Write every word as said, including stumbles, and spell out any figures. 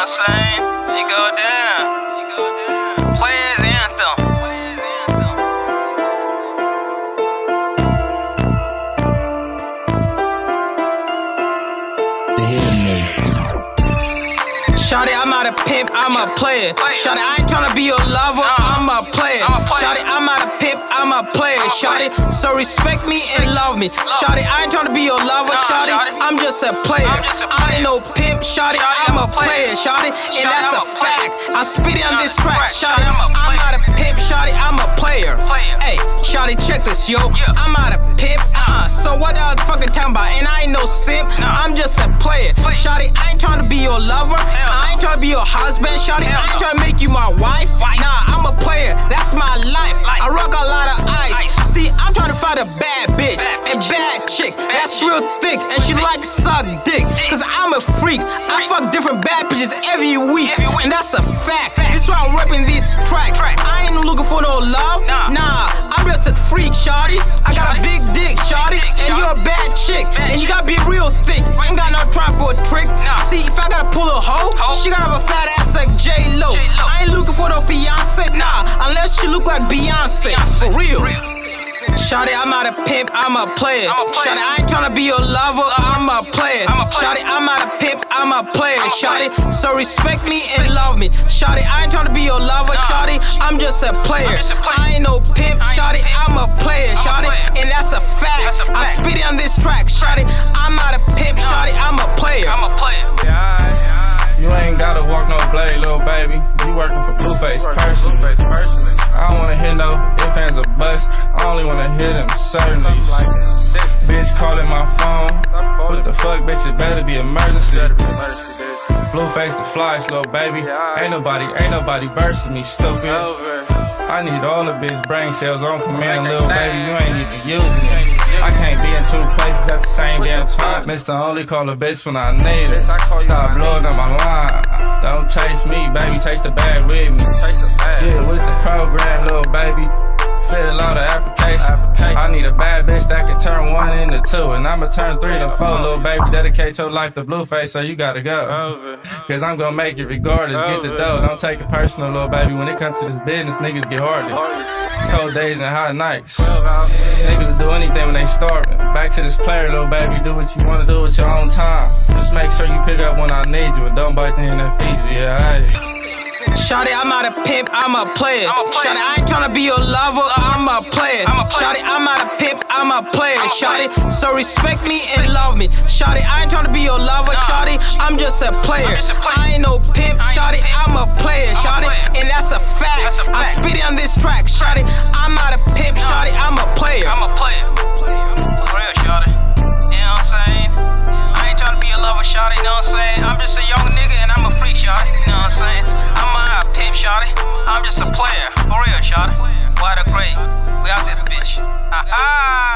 I'm saying? You go down. You go down. Players anthem. Shawty, I'm not a pimp, I'm a player. Shawty, I ain't tryna be your lover, I'm a player. Shawty, I'm not a pimp, I'm a player. Shawty, so respect me and love me. Shawty, I ain't tryna be your lover, Shawty, I'm just a player. I ain't no pimp, Shawty, I'm a player, Shawty, and that's a fact. I spit it on this track, Shawty, I'm not a pimp, Shawty, I'm a player. Hey, Shawty, check this, yo, I'm not a pimp, uh-uh, so what y'all fucking talking about? And I ain't no simp, I'm just a player. Shawty, I ain't tryna be your lover, I ain't tryna be your husband, Shawty, I ain't tryna make you my wife. Nah, I'm a player, that's my life. I rock a lot of ice. See, I'm tryna find a bad bitch, a bad chick that's real thick, and she like suck dick. Cause I'm a freak, I fuck different bad bitches every week, and that's a fact. This why I'm rapping this track. I ain't looking for no love, nah, I'm just a freak, Shawty. I got a big dick, Shawty, and you're a bad chick, and you gotta be real thick. I ain't got no try for a trick. See, if I gotta pull a hoe, she gotta have a fat ass like J-Lo. I ain't looking for no fiance, nah, unless she look like Beyonce, for real. Shawty, I'm not a pimp, I'm a player. Shawty, I ain't tryna be your lover, I'm a player. Shawty, I'm not a pimp, I'm a player. Shawty, so respect me and love me. Shawty, I ain't tryna be your lover, Shawty, I'm just a player. I ain't no pimp, Shawty, I'm a player, Shawty, and that's a fact. I spit it on this track, Shawty, I'm not a pimp, Shawty, I'm a player. I'm a player. You ain't gotta walk no blade, little baby. You working for Blueface personally. I don't wanna hear no ifs, ands, or buts. I only wanna hear them certainties. Bitch calling my phone. What the fuck, bitch? It better be emergency. Blueface the flies, little baby. Ain't nobody, ain't nobody bursting me, stupid. I need all the bitch brain cells on command, little baby. You ain't even using it. I can't be in two places at the same damn time. Mister Only call a bitch when I need it. Stop blowing up my line. Don't chase me, baby. Chase the bag with me. Get with the program, little baby. Fill out the application. I need a bad bitch that can turn one into two, and I'ma turn three to four, little baby. Dedicate your life to Blueface, so you gotta go. Cause I'm gonna make it regardless. Get the dough, don't take it personal, little baby. When it comes to this business, niggas get heartless. Cold days and hot nights. Niggas will do anything when they starving. Back to this player, little baby. Do what you wanna do with your own time. Just make sure you pick up when I need you, and don't bite the end that feed you. Yeah, alright. Shawty, I'm not a pimp, I'm a player. Shawty, I ain't tryna be your lover, I'm a player. Shawty, I'm not a pimp, I'm a player. Shawty, so respect me and love me. Shawty, I ain't tryna be your lover, Shawty, I'm just a player. I ain't no pimp, Shawty, I'm a player, Shawty, and that's a fact. I spit it on this track, Shawty, I'm not a pimp, Shawty, I'm a player. I'm a player. For real, Shawty. You know what I'm saying? I ain't tryna be your lover, Shawty, you know what I'm saying? I'm just a young nigga and I'm a freak, Shawty, you know what I'm saying? I'm not a pimp, Shawty. I'm just a player. For real, Shawty. Why the great? We out this bitch. Ha ha!